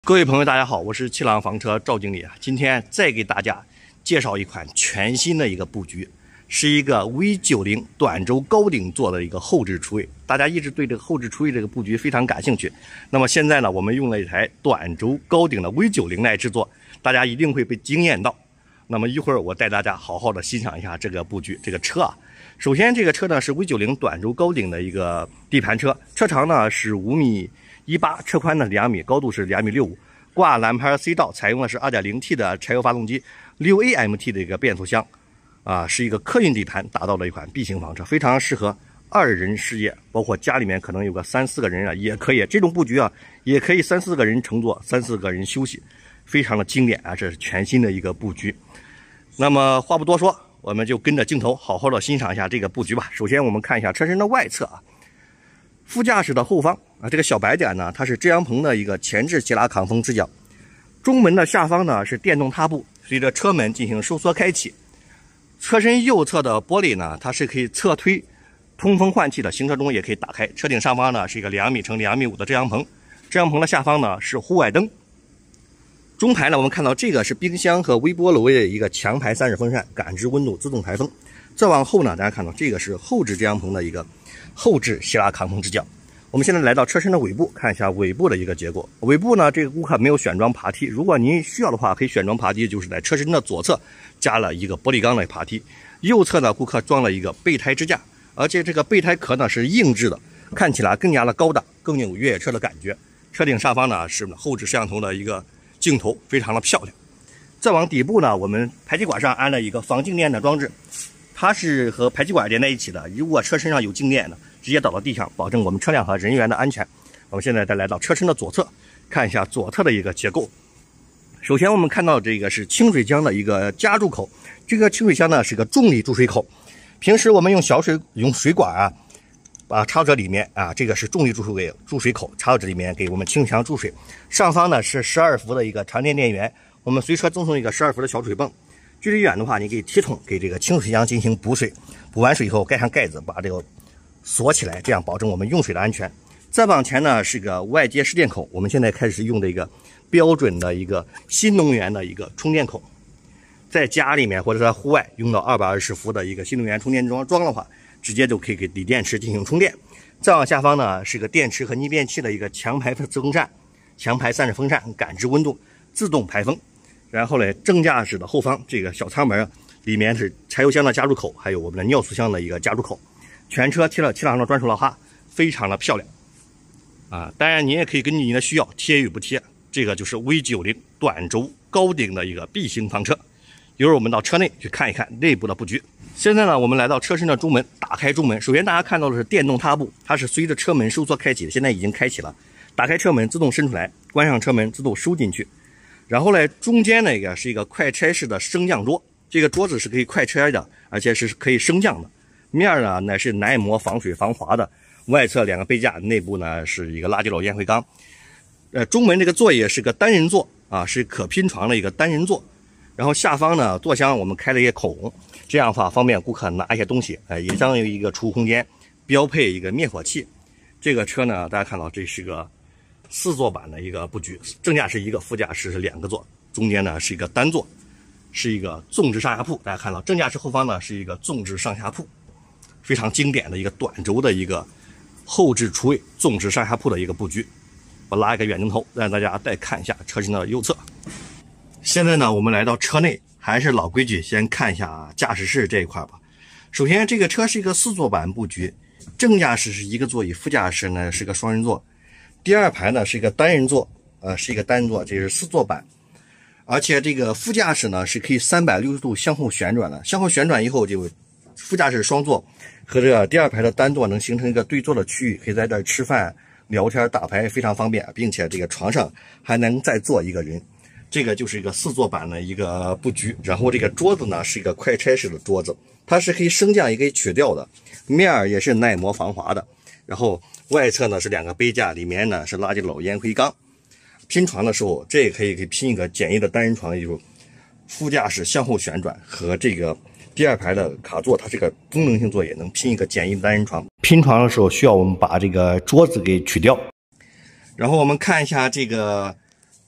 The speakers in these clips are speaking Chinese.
各位朋友，大家好，我是七郎房车赵经理啊。今天再给大家介绍一款全新的一个布局，是一个 V90短轴高顶座的一个后置厨卫。大家一直对这个后置厨卫这个布局非常感兴趣。那么现在呢，我们用了一台短轴高顶的 V90来制作，大家一定会被惊艳到。那么一会儿我带大家好好的欣赏一下这个布局，这个车啊。首先这个车呢是 V90短轴高顶的一个底盘车，车长呢是5.18米，车宽呢2米，高度是2.65米，挂蓝牌 C 道，采用的是 2.0T 的柴油发动机，6AMT 的一个变速箱，是一个客运底盘打造的一款 B 型房车，非常适合2人事业，包括家里面可能有个3、4个人啊，也可以。这种布局啊，也可以3、4个人乘坐，3、4个人休息，非常的经典啊！这是全新的一个布局。那么话不多说，我们就跟着镜头好好的欣赏一下这个布局吧。首先我们看一下车身的外侧啊。副驾驶的后方啊，这个小白点呢，它是遮阳棚的一个前置气拉抗风支脚。中门的下方呢是电动踏步，随着车门进行收缩开启。车身右侧的玻璃呢，它是可以侧推通风换气的，行车中也可以打开。车顶上方呢是一个2米乘2.5米的遮阳棚，遮阳棚的下方呢是户外灯。中排呢，我们看到这个是冰箱和微波炉的一个强排散热风扇，感知温度自动排风。再往后呢，大家看到这个是后置遮阳棚的一个后置希拉抗风支脚。我们现在来到车身的尾部，看一下尾部的一个结构。尾部呢，这个顾客没有选装爬梯，如果您需要的话，可以选装爬梯，就是在车身的左侧加了一个玻璃钢的爬梯，右侧呢，顾客装了一个备胎支架，而且这个备胎壳呢是硬质的，看起来更加的高档，更有越野车的感觉。车顶上方呢是后置摄像头的一个镜头，非常的漂亮。再往底部呢，我们排气管上安了一个防静电的装置。它是和排气管连在一起的，如果车身上有静电的，直接导到地上，保证我们车辆和人员的安全。我们现在再来到车身的左侧，看一下左侧的一个结构。首先我们看到这个是清水箱的一个加注口，这个清水箱呢是个重力注水口。平时我们用水管啊，把插到这里面啊，这个是重力注水口，插到这里面给我们清水箱注水。上方呢是12伏的一个长电电源，我们随车赠送一个12伏的小水泵。距离远的话，你可以铁桶给这个清水箱进行补水，补完水以后盖上盖子，把这个锁起来，这样保证我们用水的安全。再往前呢是个外接湿电口，我们现在开始用这个标准的一个新能源的一个充电口，在家里面或者在户外用到220伏的一个新能源充电桩的话，直接就可以给锂电池进行充电。再往下方呢是个电池和逆变器的一个强排散热风扇，感知温度，自动排风。然后呢，正驾驶的后方这个小舱门里面是柴油箱的加注口，还有我们的尿素箱的一个加注口。全车贴了七郎的专属老哈，非常的漂亮当然你也可以根据你的需要贴与不贴。这个就是 V90短轴高顶的一个 B 型房车。一会儿我们到车内去看一看内部的布局。现在呢，我们来到车身的中门，打开中门。首先大家看到的是电动踏步，它是随着车门收缩开启的，现在已经开启了。打开车门自动伸出来，关上车门自动收进去。然后呢，中间那个是一个快拆式的升降桌，这个桌子是可以快拆的，而且是可以升降的。面呢乃是耐磨防水防滑的，外侧2个杯架，内部呢是一个垃圾篓烟灰缸。中门这个座椅是个单人座是可拼床的一个单人座。然后下方呢，座厢我们开了一些口红，这样的话方便顾客拿一些东西，也将有一个储物空间，标配一个灭火器。这个车呢，大家看到这是个4座版的一个布局，正驾驶1个，副驾驶是2个座，中间呢是一个单座，是一个纵置上下铺。大家看到正驾驶后方呢是一个纵置上下铺，非常经典的一个短轴的一个后置厨卫纵置上下铺的一个布局。我拉一个远镜头让大家再看一下车身的右侧。现在呢，我们来到车内，还是老规矩，先看一下驾驶室这一块吧。首先这个车是一个4座版布局，正驾驶是1个座椅，副驾驶呢是个双人座。第2排呢是一个单人座，是一个单人座，这是4座版。而且这个副驾驶呢是可以360度向后旋转的，向后旋转以后就副驾驶双座和这个第2排的单座能形成一个对坐的区域，可以在这儿吃饭、聊天、打牌非常方便，并且这个床上还能再坐1个人。这个就是一个4座版的一个布局。然后这个桌子呢是一个快拆式的桌子，它是可以升降也可以取掉的，面也是耐磨防滑的。然后外侧呢是2个杯架，里面呢是垃圾篓烟灰缸。拼床的时候，这也可以拼一个简易的单人床，也就是副驾驶向后旋转和这个第2排的卡座，它这个功能性座也能拼一个简易的单人床。拼床的时候需要我们把这个桌子给取掉。然后我们看一下这个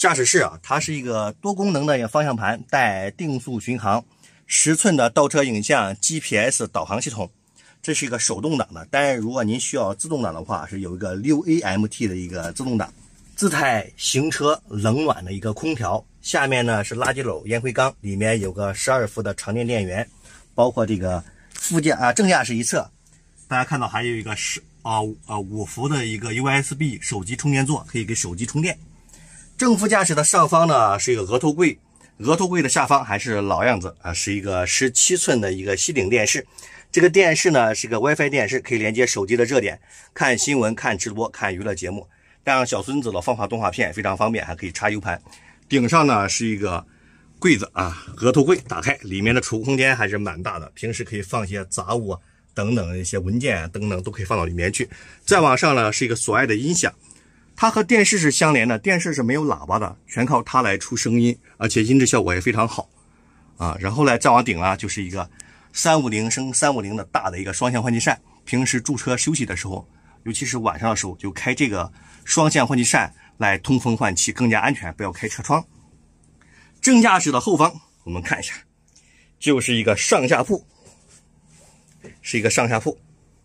驾驶室啊，它是一个多功能的一个方向盘，带定速巡航，10寸的倒车影像 GPS 导航系统。这是一个手动挡的，当然如果您需要自动挡的话，是有一个6AMT 的一个自动挡。自泰行车冷暖的一个空调，下面呢是垃圾篓烟灰缸，里面有个12伏的长电电源，包括这个副驾正驾驶一侧，大家看到还有一个5伏的一个 USB 手机充电座，可以给手机充电。正副驾驶的上方呢是一个额头柜，额头柜的下方还是老样子啊，是一个17寸的一个吸顶电视。这个电视呢是个 WiFi 电视，可以连接手机的热点，看新闻、看直播、看娱乐节目。带上小孙子的放法动画片非常方便，还可以插 U 盘。顶上呢是一个柜子啊，额头柜打开，里面的储物空间还是蛮大的，平时可以放一些杂物等等一些文件等等都可以放到里面去。再往上呢是一个索爱的音响。它和电视是相连的，电视是没有喇叭的，全靠它来出声音，而且音质效果也非常好啊。然后呢，再往顶了就是一个350升350的大的一个双向换气扇，平时驻车休息的时候，尤其是晚上的时候，就开这个双向换气扇来通风换气，更加安全，不要开车窗。正驾驶的后方，我们看一下，就是一个上下铺，是一个上下铺，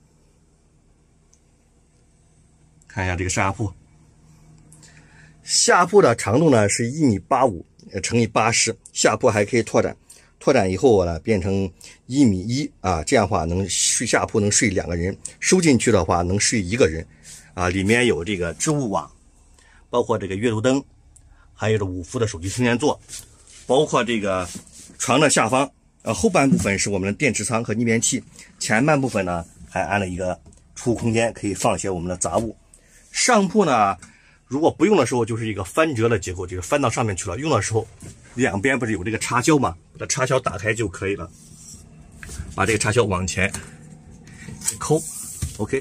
看一下这个上下铺。下铺的长度呢是1.85米乘以80，下铺还可以拓展，拓展以后呢变成1.1米啊，这样的话能睡下铺能睡2个人，收进去的话能睡1个人啊。里面有这个置物网，包括这个阅读灯，还有这5伏的手机充电座，包括这个床的下方，后半部分是我们的电池仓和逆变器，前半部分呢还安了一个储物空间，可以放一些我们的杂物。上铺呢，如果不用的时候就是一个翻折的结构，就是翻到上面去了。用的时候，两边不是有这个插销嘛，把插销打开就可以了。把这个插销往前一抠 ，OK，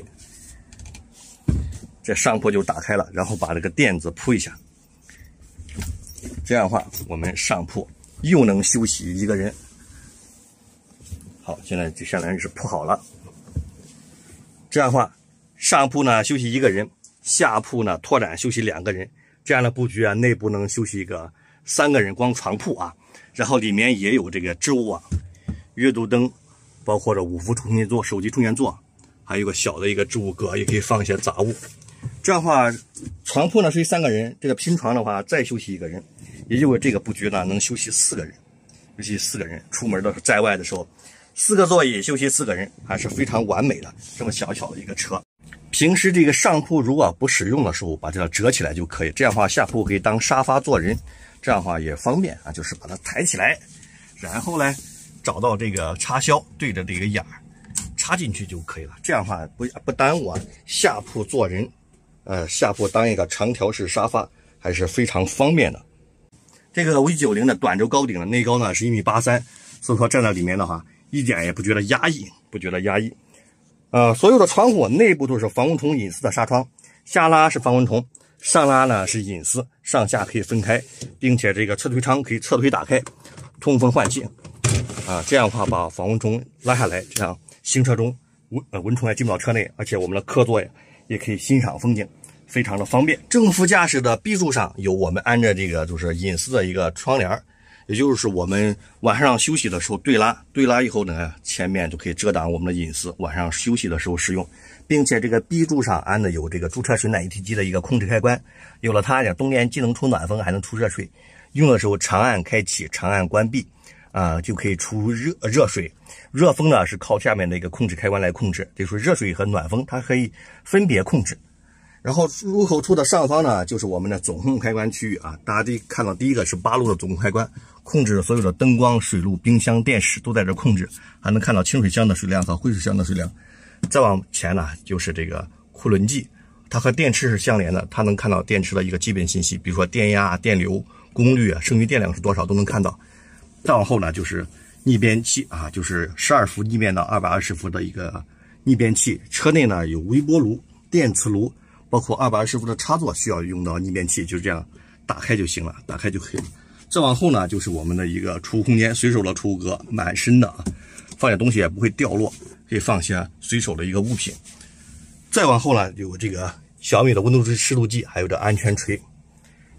这上铺就打开了，然后把这个垫子铺一下。这样的话，我们上铺又能休息1个人。好，现在这下来是铺好了。这样的话，上铺呢休息1个人。下铺呢拓展休息2个人，这样的布局啊，内部能休息一个3个人，光床铺啊。然后里面也有这个置物网、阅读灯，包括这5伏充电座、手机充电座，还有个小的一个置物格，也可以放一些杂物。这样的话，床铺呢睡3个人，这个拼床的话再休息1个人，也就是这个布局呢能休息4个人，休息4个人。出门的在外的时候，4个座椅休息4个人，还是非常完美的。这么小小的一个车。平时这个上铺如果不使用的时候，把这个折起来就可以。这样的话，下铺可以当沙发坐人，这样的话也方便啊。就是把它抬起来，然后呢，找到这个插销，对着这个眼儿插进去就可以了。这样的话不耽误啊下铺坐人，下铺当一个长条式沙发还是非常方便的。这个 V90 的短轴高顶的内高呢是1.83米，所以说站在里面的话，一点也不觉得压抑，不觉得压抑。所有的窗户内部都是防蚊虫隐私的纱窗，下拉是防蚊虫，上拉呢是隐私，上下可以分开，并且这个侧推窗可以侧推打开，通风换气啊，这样的话把防蚊虫拉下来，这样行车中蚊虫也进不到车内，而且我们的客座也可以欣赏风景，非常的方便。正副驾驶的 B 柱上有我们安着这个就是隐私的一个窗帘，也就是我们晚上休息的时候对拉以后呢，前面就可以遮挡我们的隐私，晚上休息的时候使用。并且这个 B 柱上安的有这个驻车水暖一体机的一个控制开关，有了它，冬天既能出暖风还能出热水，用的时候长按开启，长按关闭就可以出热水。热风呢是靠下面的一个控制开关来控制，就是热水和暖风它可以分别控制。然后入口处的上方呢，就是我们的总控开关区域啊。大家看到第一个是8路的总控开关，控制所有的灯光、水路、冰箱、电视都在这控制，还能看到清水箱的水量和汇水箱的水量。再往前呢，就是这个库仑计，它和电池是相连的，它能看到电池的一个基本信息，比如说电压、电流、功率剩余电量是多少都能看到。再往后呢，就是逆变器啊，就是12伏逆变到220伏的一个逆变器。车内呢有微波炉、电磁炉，包括220伏的插座需要用到逆变器，就是这样打开就行了，打开就可以了。再往后呢，就是我们的一个储物空间，随手的储物格，蛮深的啊，放点东西也不会掉落，可以放些随手的一个物品。再往后呢，有这个小米的温度湿度计，还有这安全锤。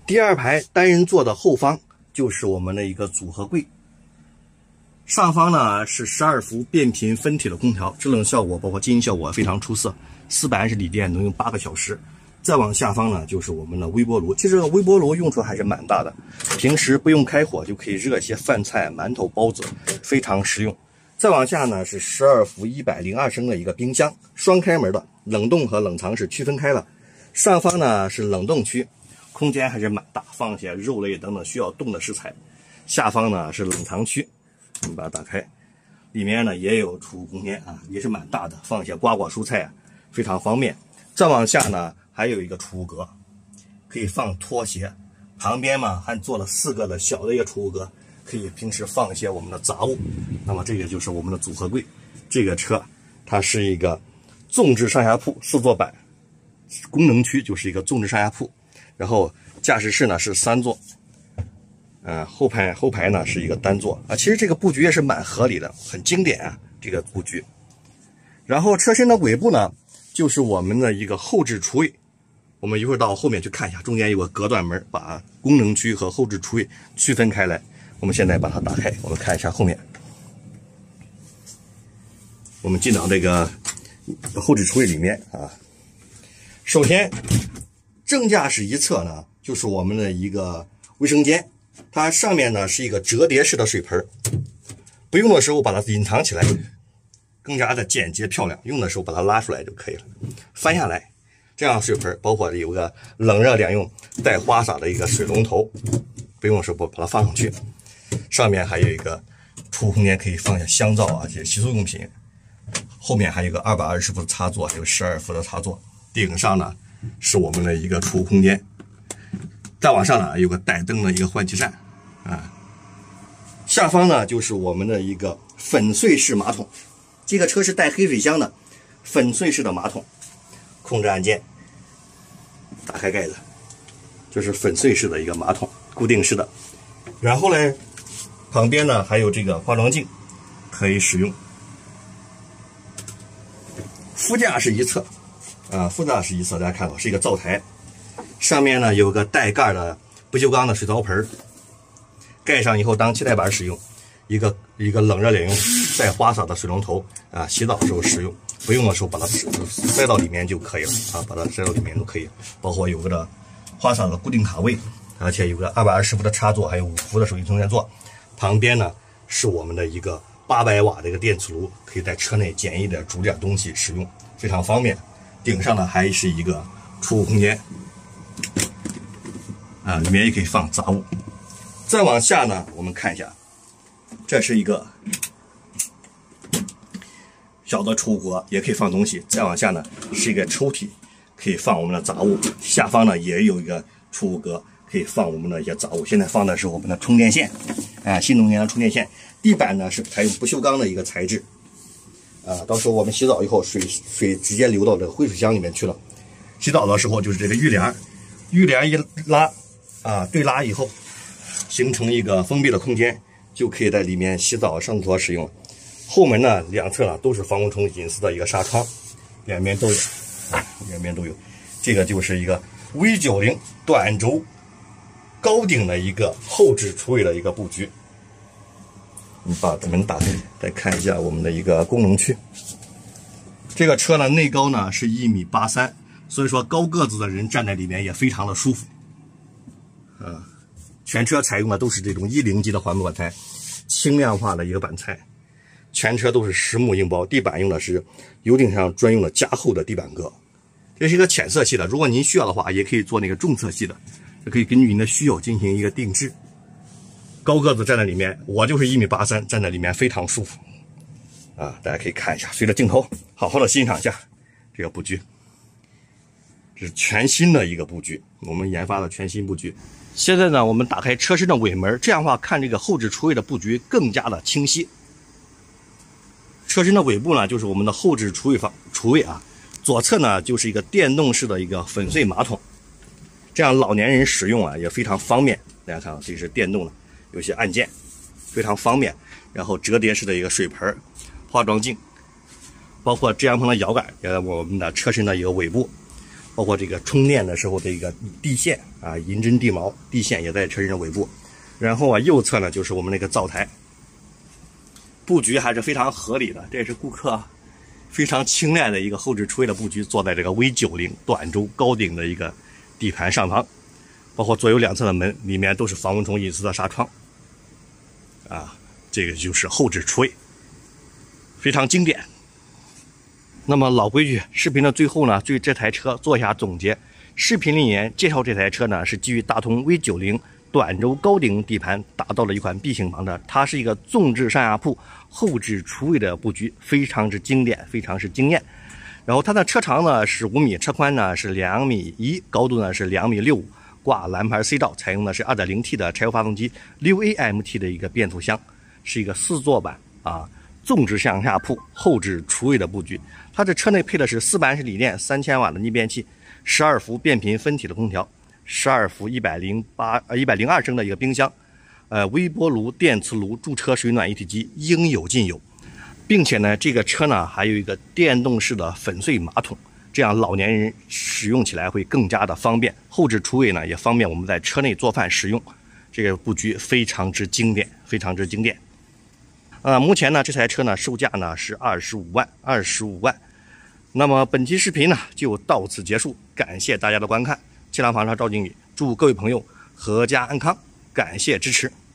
第二排单人座的后方就是我们的一个组合柜，上方呢是12伏变频分体的空调，制冷效果包括静音效果非常出色，420锂电能用8个小时。再往下方呢就是我们的微波炉，其实这个微波炉用处还是蛮大的，平时不用开火就可以热一些饭菜、馒头、包子，非常实用。再往下呢是12伏102升的一个冰箱，双开门的，冷冻和冷藏是区分开了。上方呢是冷冻区，空间还是蛮大，放些肉类等等需要冻的食材。下方呢是冷藏区，我们把它打开，里面呢也有储物空间啊，也是蛮大的，放些瓜果蔬菜啊，非常方便。再往下呢还有一个储物格，可以放拖鞋，旁边嘛还做了4个的小的一个储物格，可以平时放一些我们的杂物。那么这个就是我们的组合柜。这个车它是一个纵置上下铺4座板，功能区就是一个纵置上下铺，然后驾驶室呢是3座，后排呢是一个单座啊。其实这个布局也是蛮合理的，很经典啊，这个布局。然后车身的尾部呢就是我们的一个后置厨卫，我们一会儿到后面去看一下，中间有个隔断门，把功能区和后置厨卫区分开来。我们现在把它打开，我们看一下后面。我们进到这个后置厨卫里面啊。首先，正驾驶一侧呢，就是我们的一个卫生间，它上面呢是一个折叠式的水盆，不用的时候把它隐藏起来，更加的简洁漂亮；用的时候把它拉出来就可以了，翻下来。这样水盆包括有个冷热两用带花洒的一个水龙头，不用的时候把它放上去。上面还有一个储物空间，可以放下香皂啊，这些洗漱用品。后面还有一个220伏的插座，还有12伏的插座。顶上呢是我们的一个储物空间，再往上呢有个带灯的一个换气扇啊。下方呢就是我们的一个粉碎式马桶，这个车是带黑水箱的粉碎式的马桶。控制按键，打开盖子，就是粉碎式的一个马桶，固定式的。然后呢，旁边呢还有这个化妆镜可以使用。副驾驶一侧，副驾驶一侧大家看到是一个灶台，上面呢有个带盖的不锈钢的水槽盆，盖上以后当气袋板使用。一个冷热两用带花洒的水龙头啊，洗澡的时候使用。不用的时候把它塞到里面就可以了啊，把它塞到里面就可以。包括有个的花洒的固定卡位，而且有个220伏的插座，还有5伏的手机充电座。旁边呢是我们的一个800瓦的一个电磁炉，可以在车内简易的煮点东西使用，非常方便。顶上呢还是一个储物空间，啊，里面也可以放杂物。再往下呢，我们看一下，这是一个小的储物格，也可以放东西。再往下呢是一个抽屉，可以放我们的杂物。下方呢也有一个储物格，可以放我们的一些杂物。现在放的是我们的充电线，新能源的充电线。地板呢是采用不锈钢的一个材质，到时候我们洗澡以后水直接流到这个灰水箱里面去了。洗澡的时候就是这个浴帘一拉对拉以后，形成一个封闭的空间，就可以在里面洗澡上厕所使用。后门呢两侧呢都是防蚊虫隐私的一个纱窗，两边都有，这个就是一个 V90 短轴高顶的一个后置厨卫的一个布局。你把门打开，再看一下我们的一个功能区。这个车呢内高呢是1.83米，所以说高个子的人站在里面也非常的舒服。全车采用的都是这种10级的环保板材，轻量化的一个板材。全车都是实木硬包，地板用的是油顶上专用的加厚的地板革。这是一个浅色系的，如果您需要的话，也可以做那个重色系的，也可以根据您的需要进行一个定制。高个子站在里面，我就是1.83米，站在里面非常舒服大家可以看一下，随着镜头好好的欣赏一下这个布局。这是全新的一个布局，我们研发的全新布局。现在呢，我们打开车身的尾门，这样的话看这个后置厨卫的布局更加的清晰。车身的尾部呢，就是我们的后置厨卫左侧呢就是一个电动式的一个粉碎马桶，这样老年人使用也非常方便。大家看到这是电动的，有些按键非常方便。然后折叠式的一个水盆、化妆镜，包括遮阳棚的摇杆，也在我们的车身的一个尾部。 包括这个充电的时候的一个地线啊，银针地锚地线也在车身的尾部。然后啊，右侧呢就是我们那个灶台，布局还是非常合理的。这也是顾客非常青睐的一个后置厨卫的布局，做在这个 V90短轴高顶的一个底盘上方，包括左右两侧的门里面都是防蚊虫隐私的纱窗啊，这个就是后置厨卫，非常经典。那么老规矩，视频的最后呢，对这台车做一下总结。视频里面介绍这台车呢，是基于大通 V90短轴高顶底盘打造了一款 B 型房车，它是一个纵置上下铺后置厨卫的布局，非常之经典，非常之惊艳。然后它的车长呢是5米，车宽呢是2.1米，高度呢是2.65米，挂蓝牌 C 罩，采用的是 2.0T 的柴油发动机，6AMT 的一个变速箱，是一个4座版啊，纵置上下铺后置厨卫的布局。它这车内配的是480锂电3000瓦的逆变器，12伏变频分体的空调。12伏102升的一个冰箱，微波炉、电磁炉、驻车水暖一体机应有尽有，并且呢，这个车呢还有一个电动式的粉碎马桶，这样老年人使用起来会更加的方便。后置厨卫呢也方便我们在车内做饭使用，这个布局非常之经典，非常之经典。目前呢这台车呢售价呢是25万。那么本期视频呢就到此结束，感谢大家的观看。七郎房车赵经理祝各位朋友阖家安康，感谢支持。